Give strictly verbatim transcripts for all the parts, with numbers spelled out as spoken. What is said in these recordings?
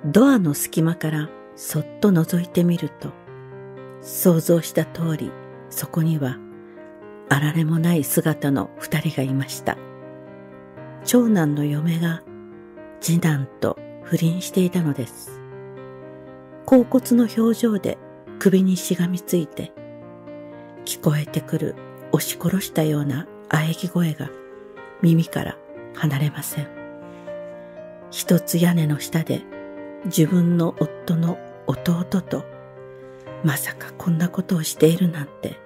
ドアの隙間からそっと覗いてみると、想像した通りそこにはあられもない姿の二人がいました。長男の嫁が次男と不倫していたのです。恍惚の表情で首にしがみついて、聞こえてくる押し殺したような喘ぎ声が耳から離れません。一つ屋根の下で自分の夫の弟とまさかこんなことをしているなんて。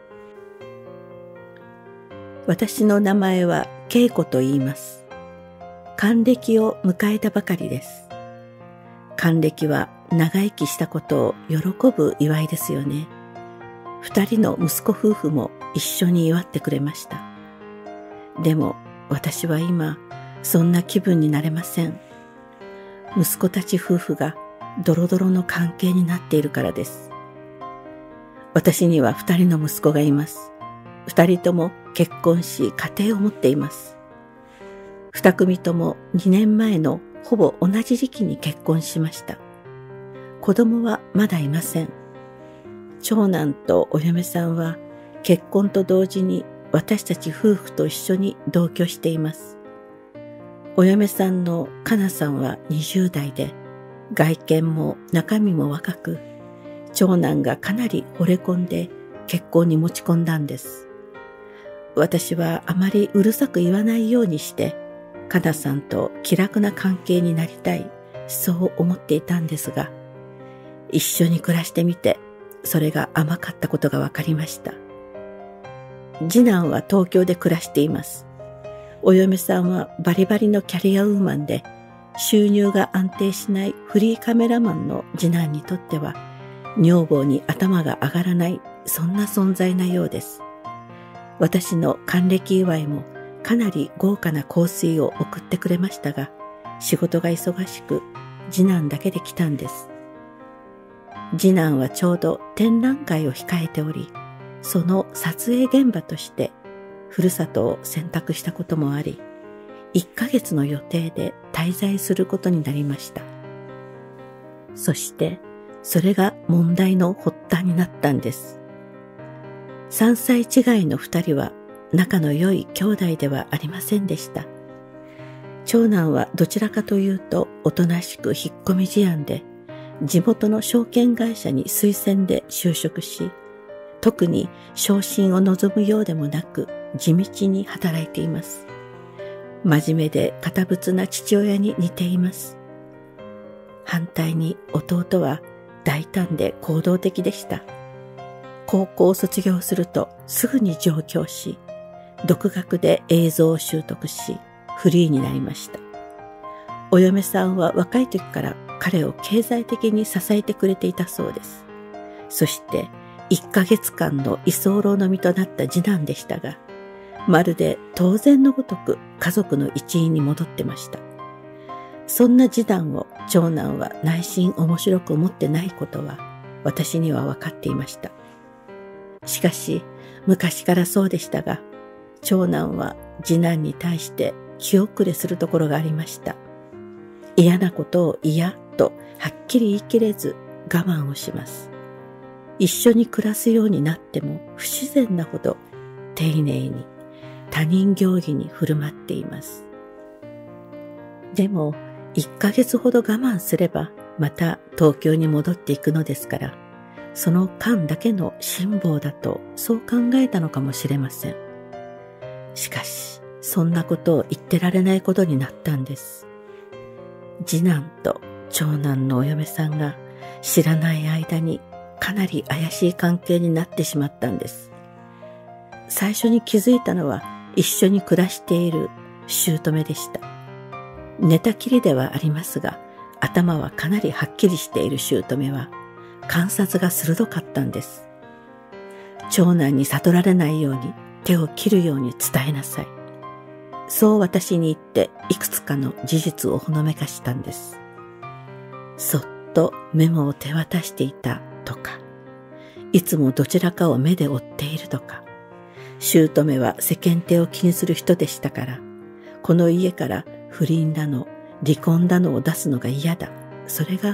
私の名前は恵子と言います。還暦を迎えたばかりです。還暦は長生きしたことを喜ぶ祝いですよね。二人の息子夫婦も一緒に祝ってくれました。でも私は今そんな気分になれません。息子たち夫婦がドロドロの関係になっているからです。私には二人の息子がいます。二人とも結婚し家庭を持っています。二組とも二年前のほぼ同じ時期に結婚しました。子供はまだいません。長男とお嫁さんは結婚と同時に私たち夫婦と一緒に同居しています。お嫁さんのかなさんはにじゅう代で、外見も中身も若く、長男がかなり惚れ込んで結婚に持ち込んだんです。私はあまりうるさく言わないようにして、かなさんと気楽な関係になりたい、そう思っていたんですが、一緒に暮らしてみて、それが甘かったことが分かりました。次男は東京で暮らしています。お嫁さんはバリバリのキャリアウーマンで、収入が安定しないフリーカメラマンの次男にとっては、女房に頭が上がらない、そんな存在なようです。私の還暦祝いもかなり豪華な香水を送ってくれましたが、仕事が忙しく、次男だけで来たんです。次男はちょうど展覧会を控えており、その撮影現場としてふるさとを選択したこともあり、いっかげつの予定で滞在することになりました。そしてそれが問題の発端になったんです。さんさい違いの二人は仲の良い兄弟ではありませんでした。長男はどちらかというとおとなしく引っ込み思案で、地元の証券会社に推薦で就職し、特に昇進を望むようでもなく地道に働いています。真面目で堅物な父親に似ています。反対に弟は大胆で行動的でした。高校を卒業するとすぐに上京し、独学で映像を習得し、フリーになりました。お嫁さんは若い時から彼を経済的に支えてくれていたそうです。そしていっかげつかんの居候の身となった次男でしたが、まるで当然のごとく家族の一員に戻ってました。そんな次男を長男は内心面白く思ってないことは私には分かっていました。しかし昔からそうでしたが、長男は次男に対して気遅れするところがありました。嫌なことを嫌とはっきり言い切れず我慢をします。一緒に暮らすようになっても不自然なほど丁寧に他人行儀に振る舞っています。でもいっかげつほど我慢すればまた東京に戻っていくのですから、その間だけの辛抱だとそう考えたのかもしれません。しかしそんなことを言ってられないことになったんです。次男と長男のお嫁さんが知らない間にかなり怪しい関係になってしまったんです。最初に気づいたのは一緒に暮らしている姑でした。寝たきりではありますが、頭はかなりはっきりしている姑は観察が鋭かったんです。長男に悟られないように手を切るように伝えなさい。そう私に言っていくつかの事実をほのめかしたんです。そっとメモを手渡していたとか、いつもどちらかを目で追っているとか、姑は世間体を気にする人でしたから、この家から不倫だの、離婚だのを出すのが嫌だ。それが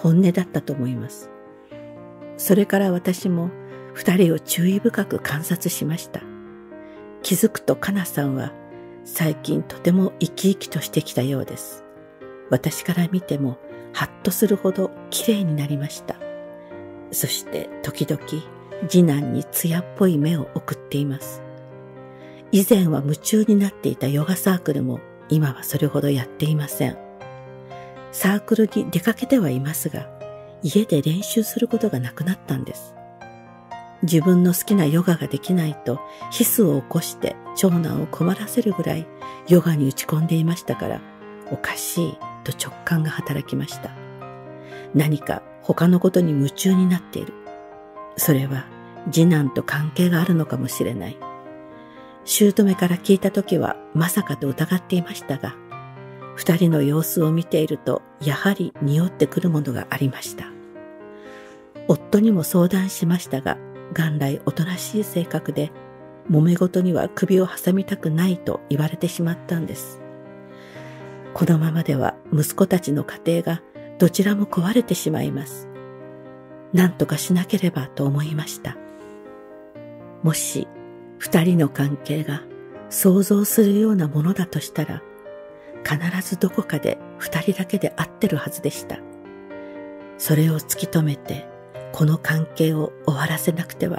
本音だったと思います。それから私も二人を注意深く観察しました。気づくとかなさんは最近とても生き生きとしてきたようです。私から見てもハッとするほど綺麗になりました。そして時々次男に艶っぽい目を送っています。以前は夢中になっていたヨガサークルも今はそれほどやっていません。サークルに出かけてはいますが、家で練習することがなくなったんです。自分の好きなヨガができないとヒスを起こして長男を困らせるぐらいヨガに打ち込んでいましたから、おかしいと直感が働きました。何か他のことに夢中になっている。それは次男と関係があるのかもしれない。姑から聞いたときはまさかと疑っていましたが、二人の様子を見ているとやはり匂ってくるものがありました。夫にも相談しましたが、元来おとなしい性格で、揉め事には首を挟みたくないと言われてしまったんです。このままでは息子たちの家庭がどちらも壊れてしまいます。何とかしなければと思いました。もし二人の関係が想像するようなものだとしたら、必ずどこかで二人だけで会ってるはずでした。それを突き止めて、この関係を終わらせなくては。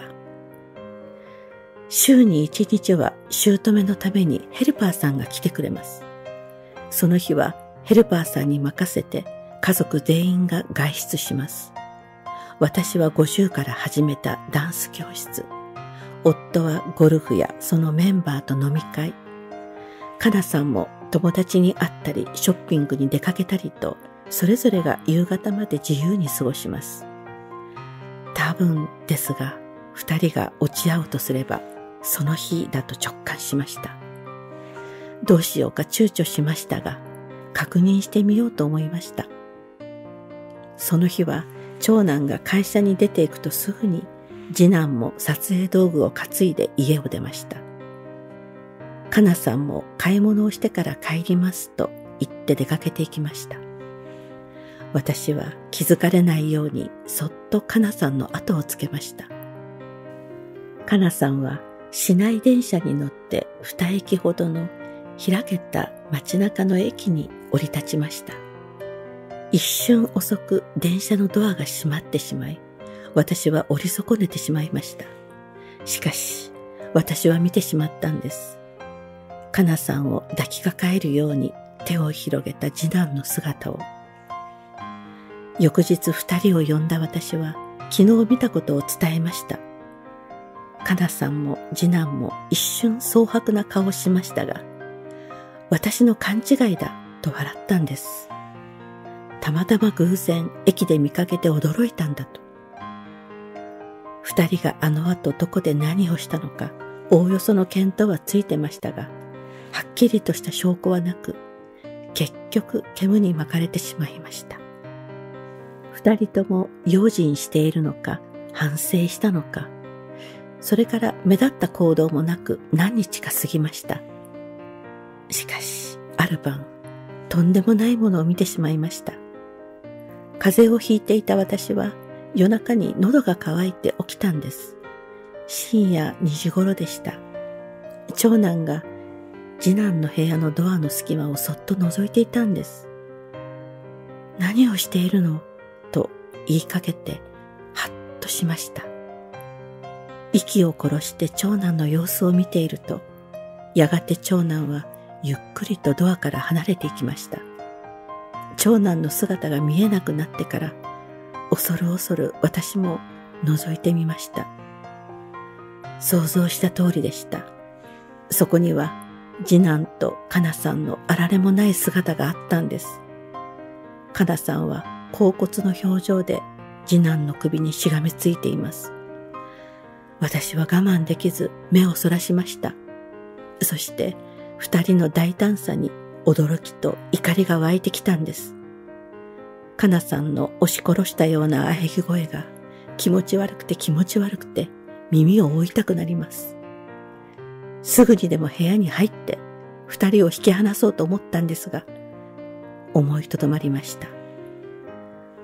週に一日は姑のためにヘルパーさんが来てくれます。その日はヘルパーさんに任せて家族全員が外出します。私はごじゅうから始めたダンス教室。夫はゴルフやそのメンバーと飲み会。かなさんも友達に会ったりショッピングに出かけたりと、それぞれが夕方まで自由に過ごします。多分ですが、二人が落ち合うとすれば、その日だと直感しました。どうしようか躊躇しましたが、確認してみようと思いました。その日は、長男が会社に出ていくとすぐに、次男も撮影道具を担いで家を出ました。かなさんも買い物をしてから帰りますと言って出かけていきました。私は気づかれないようにそっとかなさんの後をつけました。かなさんは市内電車に乗って二駅ほどの開けた街中の駅に降り立ちました。一瞬遅く電車のドアが閉まってしまい、私は降り損ねてしまいました。しかし、私は見てしまったんです。かなさんを抱きかかえるように手を広げた次男の姿を。翌日二人を呼んだ私は昨日見たことを伝えました。かなさんも次男も一瞬蒼白な顔をしましたが、私の勘違いだと笑ったんです。たまたま偶然駅で見かけて驚いたんだと。二人があの後どこで何をしたのか、おおよその見当はついてましたが、はっきりとした証拠はなく、結局煙に巻かれてしまいました。二人とも用心しているのか、反省したのか、それから目立った行動もなく何日か過ぎました。しかし、ある晩、とんでもないものを見てしまいました。風邪をひいていた私は、夜中に喉が渇いて起きたんです。深夜にじ頃でした。長男が次男の部屋のドアの隙間をそっと覗いていたんです。何をしているのと言いかけて、はっとしました。息を殺して長男の様子を見ていると、やがて長男はゆっくりとドアから離れていきました。長男の姿が見えなくなってから、恐る恐る私も覗いてみました。想像した通りでした。そこには次男とかなさんのあられもない姿があったんです。かなさんは恍惚の表情で次男の首にしがみついています。私は我慢できず目をそらしました。そして二人の大胆さに驚きと怒りが湧いてきたんです。かなさんの押し殺したような喘ぎ声が気持ち悪くて気持ち悪くて耳を覆いたくなります。すぐにでも部屋に入って二人を引き離そうと思ったんですが、思いとどまりました。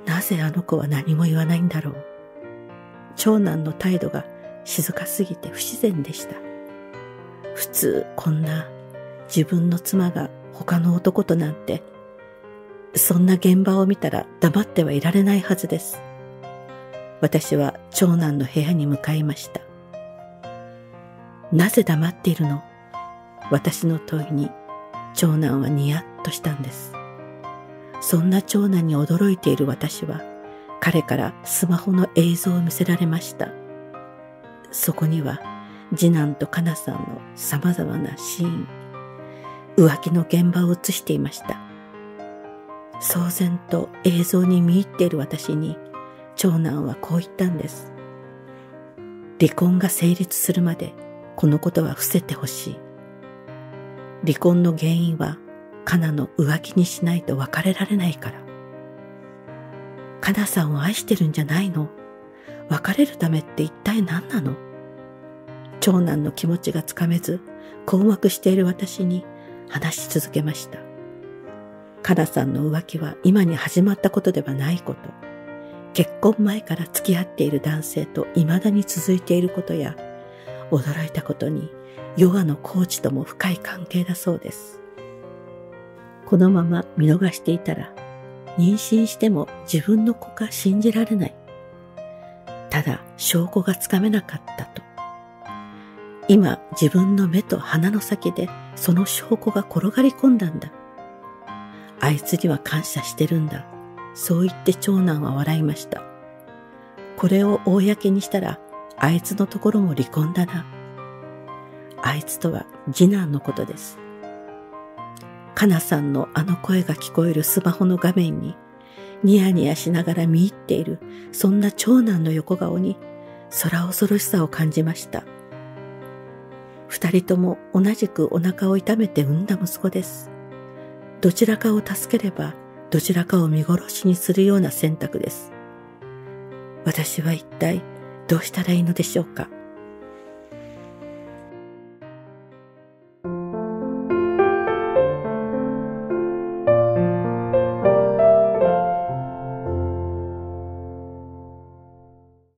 なぜあの子は何も言わないんだろう。長男の態度が静かすぎて不自然でした。普通こんな自分の妻が他の男となんて、そんな現場を見たら黙ってはいられないはずです。私は長男の部屋に向かいました。なぜ黙っているの？私の問いに長男はニヤッとしたんです。そんな長男に驚いている私は彼からスマホの映像を見せられました。そこには次男とかなさんの様々なシーン、浮気の現場を映していました。騒然と映像に見入っている私に長男はこう言ったんです。離婚が成立するまでこのことは伏せてほしい。離婚の原因はかなの浮気にしないと別れられないから。かなさんを愛してるんじゃないの？別れるためって一体何なの？長男の気持ちがつかめず困惑している私に話し続けました。かなさんの浮気は今に始まったことではないこと、結婚前から付き合っている男性と未だに続いていることや、驚いたことにヨガのコーチとも深い関係だそうです。このまま見逃していたら妊娠しても自分の子か信じられない。ただ証拠がつかめなかったと。今自分の目と鼻の先でその証拠が転がり込んだんだ。あいつには感謝してるんだ。そう言って長男は笑いました。これを公にしたらあいつのところも離婚だな。あいつとは次男のことです。かなさんのあの声が聞こえるスマホの画面にニヤニヤしながら見入っているそんな長男の横顔に空恐ろしさを感じました。二人とも同じくお腹を痛めて産んだ息子です。どちらかを助ければどちらかを見殺しにするような選択です。私は一体どうしたらいいのでしょうか。